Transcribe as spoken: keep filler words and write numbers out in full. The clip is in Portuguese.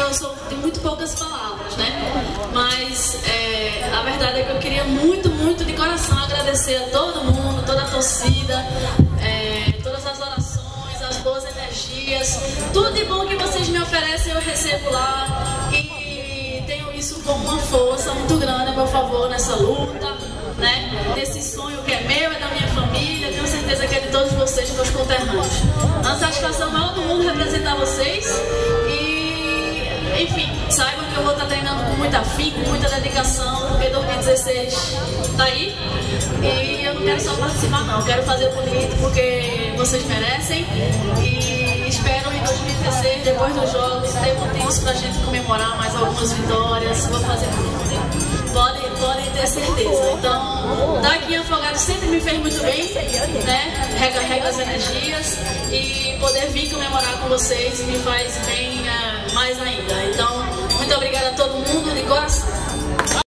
eu sou de muito poucas palavras, né? Mas é, a verdade é que eu queria muito, muito de coração agradecer a todo mundo, toda a torcida, é, todas as orações, as boas energias, tudo de bom que vocês me oferecem eu recebo lá e tenho isso como uma força muito grande a meu favor nessa luta, né? Nesse sonho que é meu, é da minha família, tenho certeza que é de todos vocês, meus conterrâneos. É uma satisfação maior do mundo representar vocês e, enfim, saibam que eu vou estar treinando com muita afinco, com muita dedicação, porque dois mil e dezesseis tá aí e eu não quero só participar não, eu quero fazer bonito porque vocês merecem e espero em dois mil e dezesseis, depois dos jogos, ter motivos pra gente comemorar mais algumas vitórias, vou fazer tudo. Podem, podem ter certeza. Então, daqui em Afogados sempre me fez muito bem, né? Recarrega as energias e poder vir comemorar com vocês me faz bem uh, mais ainda. Então,